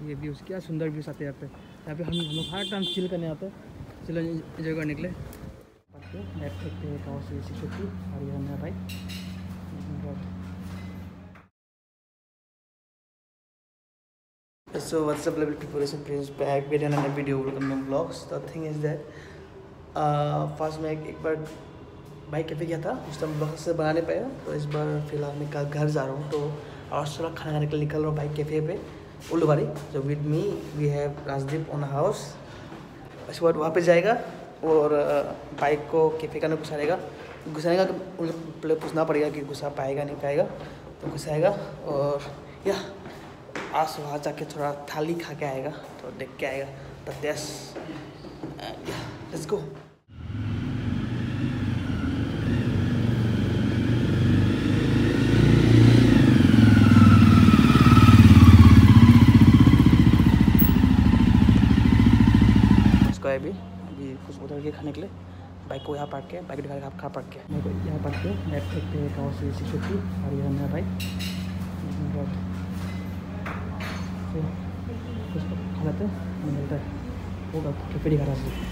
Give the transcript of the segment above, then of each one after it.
ये व्यूज़ क्या सुंदर व्यूज़ आते हैं यहाँ पे हम लोग हर टाइम चिल करने आते हैं, चिल एंजॉय करने के लिए। लेफ्ट देखते हैं कावासाकी C50 और ये हमारा bike. So what's up level preparation friends, back with another video. Welcome to vlogs. The thing is that first में एक बार बाइक कैफे गया था, उस टाइम ब्लॉग से बना नहीं पाया, तो इस बार फिलहाल मैं कल घर जा रहा हूँ, तो और थोड़ा खाना खाने के लिए निकल रहा हूँ बाइक कैफे पे उल्लूबाड़ी। जो with me we have Rajdeep on house. उसके बाद वहाँ पे जाएगा और बाइक को कैफे का घुसाएगा पहले पूछना पड़ेगा कि घुसा पाएगा नहीं पाएगा, तो घुसाएगा और या आज वहाँ जाके थोड़ा थाली खा के आएगा, तो देख के आएगा द टेस्ट। Let's go. अभी कुछ उधर के खाने के लिए बाइक को यहाँ पार्क किया, बाइक दिखा खा पार्क किया, मेरे को यहाँ पार्क किया। लेफ्ट देखते हैं कावासाकी C50 और ये मेरा बाइक। कुछ खा लेते हैं, मिलता है होगा कैफे दिखा रहा है।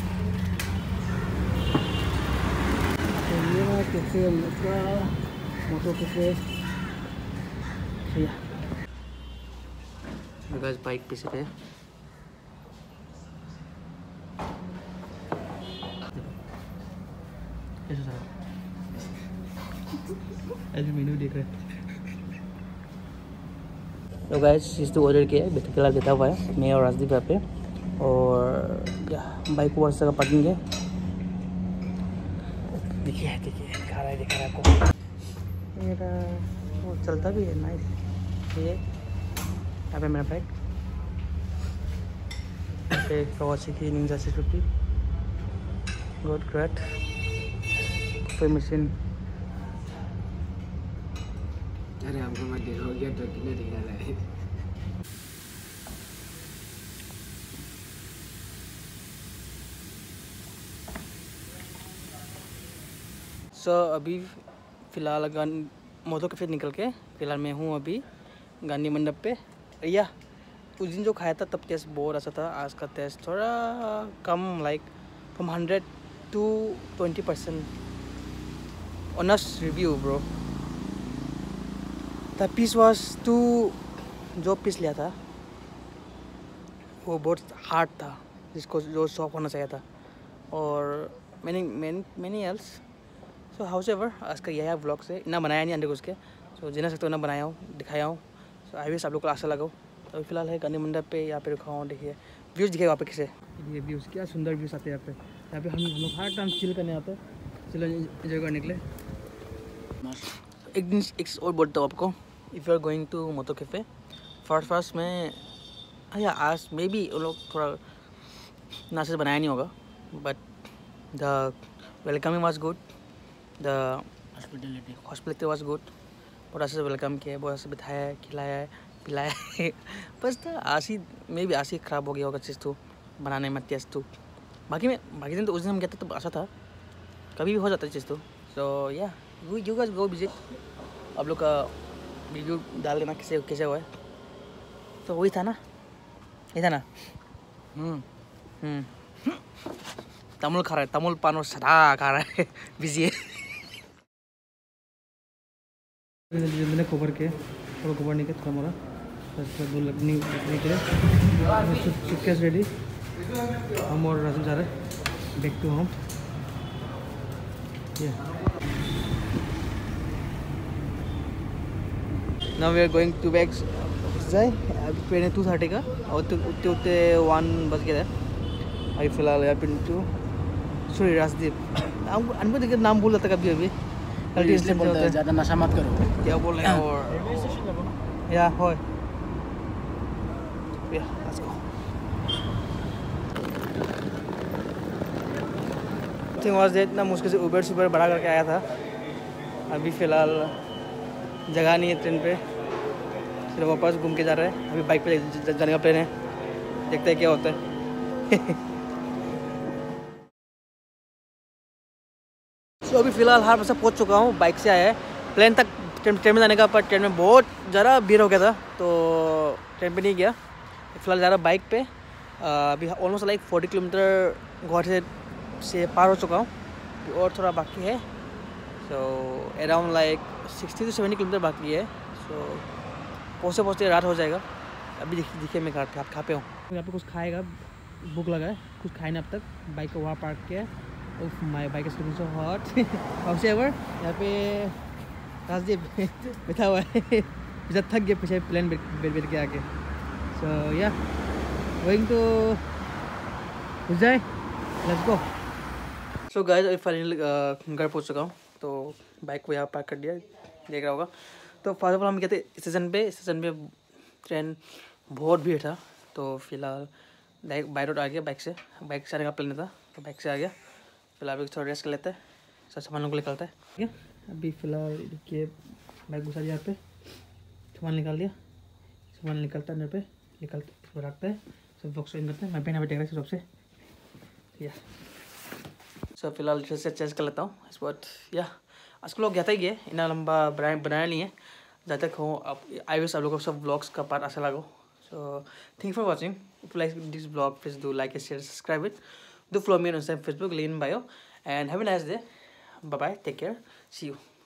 तो ये कैफे मोटो कैफे है, बाइक पीछे पे ऐसे मेनू देख रहे हैं। तो गाइस चीज़ तो ऑर्डर किया है, बेटा बैठा हुआ है, मैं और राजदीप यहाँ पे, और बाइक को वर्षा का पार्किंग है। देखिए दिखा रहा है आपको मेरा, वो चलता भी है नाइस। ये यहाँ पे मेरा बाइक, यहाँ पे Kawasaki Ninja C50 good great कोई मशीन। अरे हमको मत देखो, गया तो कितने दिखा रहा है। अभी फ़िलहाल मोटो कैफे निकल के फ़िलहाल मैं हूँ अभी गांधी मंडप पे। या उस दिन जो खाया था तब टेस्ट बहुत अच्छा था, आज का टेस्ट थोड़ा कम, like from 100 to 20% honest review bro. The piece was two, जो पीस लिया था वो बहुत हार्ड था, जिसको जो सॉफ्ट होना चाहिए था, और many else. So however आज का यह व्लॉग से इतना बनाया नहीं अंडे उसके, सो जितना सकते हो ना बनाया हूँ, दिखाया हूँ। सो आई विश आप लोग को अच्छा लगाओ। तो फिलहाल है गांधी मंडप पे, यहाँ पे रुका हूँ। देखिए व्यूज़ दिखेगा वहाँ पे कैसे, ये व्यूज़ क्या सुंदर व्यूज़ आते हैं यहाँ पे हम लोग हर टाइम चिल करने आते हैं, चिल एंजॉय करने के लिए। एक दिन एक और बोलता हूँ आपको, if you are going to moto cafe first में या आज मे बी वो लोग थोड़ा नाश्ते से बनाया नहीं होगा, but the welcoming was good, the hospitality was good. बहुत अच्छे से वेलकम किया है, बहुत अच्छे से बिठाया है, खिलाया है, पिलाया है। बस था आज ही मे बी आज ही ख़राब हो गया होगा चीज़ तो बनाने में, टेस्ट तो बाकी दिन तो उस दिन हम कहते तो अच्छा था, कभी भी हो जाता है चीज़ तो। सो या यू गाइस गो विजिट, आप लोग का रिव्यू डाल देना कैसे हुआ है। तो वही था ना, ये था ना। तमुल खा रहा है, तमुल पान और सदा खा रहा है, बिजी है। मैंने कवर के थोड़ा कवर नहीं किया, थोड़ा मोड़ा दूर लगने के लिए सूटकेस रेडी। हम और राजू जा रहे हैं back to home. Now we are going to back जाए। अभी ट्रेन है 2:30 का, और उतने 1 बज गया है अभी फिलहाल। यार पिंटू सॉरी राजदीप, अनपढ़ देखिए नाम भूल जाता कभी अभी, ज़्यादा नशा मत करो। क्या बोल रहे हैं। और या हो let's go. Thing was that ना, मुश्किल से उबर बड़ा करके आया था। अभी फ़िलहाल जगह नहीं है ट्रेन पे, फिर वापस घूम के जा रहे हैं। अभी बाइक पे जाने का प्लान है, देखते हैं क्या होता है। तो अभी फ़िलहाल हर बस पहुँच चुका हूँ, बाइक से आया है प्लेन तक ट्रेन में जाने का, पर ट्रेन में बहुत ज़्यादा भीड़ हो गया था, तो ट्रेन पे नहीं गया। फिलहाल ज़्यादा बाइक पे अभी ऑलमोस्ट लाइक 40 किलोमीटर गुवाहाटी से पार हो चुका हूँ और थोड़ा बाकी है। So around like 60 to 70 kilometre बाकी है। सो पहुँचते पहुँचते रात हो जाएगा। अभी देखिए मैं खा पे हूँ। यहाँ पे कुछ खाएगा, भूख लगा है, कुछ खाए ना अब तक। बाइक को वहाँ पार्क किया। उफ my bike is looking so hot. However यहाँ पे राजदीप बैठा हुआ है। पीछे थक गया, पीछे प्लेन बैठ के आके। सो या going to Ujjain, let's go. So guys अभी फाइनली घर पहुँच चुका हूँ। तो बाइक को यहाँ पार्क कर दिया, देख रहा होगा। तो फर्स्ट ऑफ ऑल हम कहते स्टेशन पे ट्रेन बहुत भीड़ था। तो फिलहाल बाई रोड आ गया, बाइक से आने का प्लान था तो बाइक से आ गया। फिलहाल अभी थोड़ा रेस्ट कर लेते हैं, सब सामान को निकलता है। ठीक है, अभी फिलहाल देखिए बाइक घुसा दिया, यहाँ पे सामान निकाल दिया। सामान निकलता है, पे निकलता इसको रखता है, सब बॉक्स इन करते हैं। मैं पहना बैठेगा सबसे या सब फिलहाल ड्रेस से चेंज कर लेता हूँ इस बात। या आज को लोग जाता ही गए, इतना लंबा बनाया नहीं है। जब तक हो आप आई विश आप लोगों को सब ब्लॉग्स का पार्ट अच्छा लगा। So thank for watching. If you like this blog please do like, share, subscribe it. Do follow me on Instagram, Facebook, link in bio, and have a nice day. Bye bye. Take care. See you.